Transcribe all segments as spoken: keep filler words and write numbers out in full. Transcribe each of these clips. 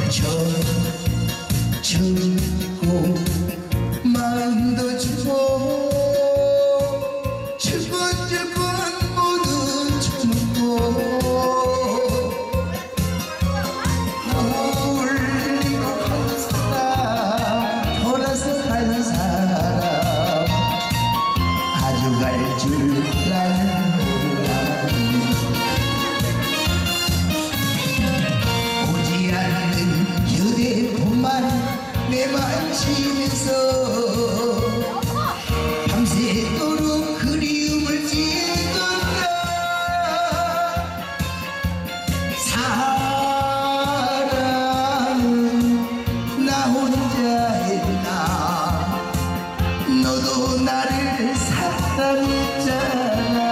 저 주고 마음도 주고 주권주권 모두 쳐놓고 울리고 간 사람 돌아서 간 사람 아주 갈 줄 나는 몰라 오지 않는 휴대폰만 내 만지면서 밤새도록 그리움을 지던가 사랑은 나 혼자 했나 너도 나를 사랑했잖아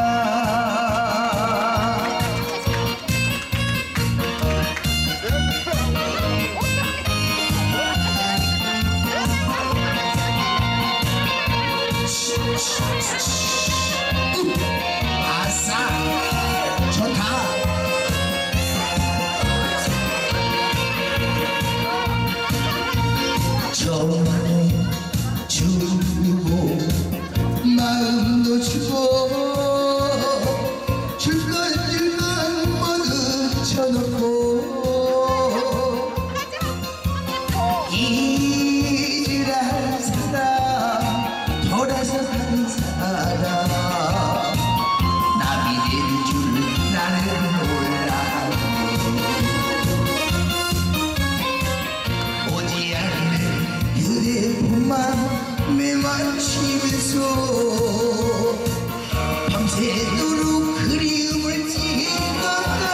아싸 좋다 정말 주고 마음도 주고 줄 건 줄 건 모두 쳐놓고 잊으란 사람 돌아서 산 사람 남이 된 줄 나는 몰라 오지 않는 휴대폰만 매만치면서 밤새도록 그리움을 지던가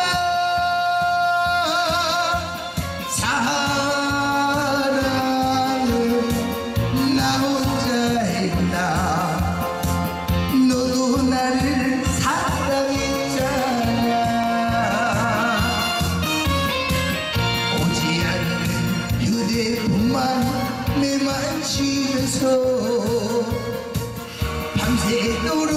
사랑은 나 혼자 했나 너도 나를 사랑했잖아 오지 않는 휴대폰만 매만치면서 밤새도록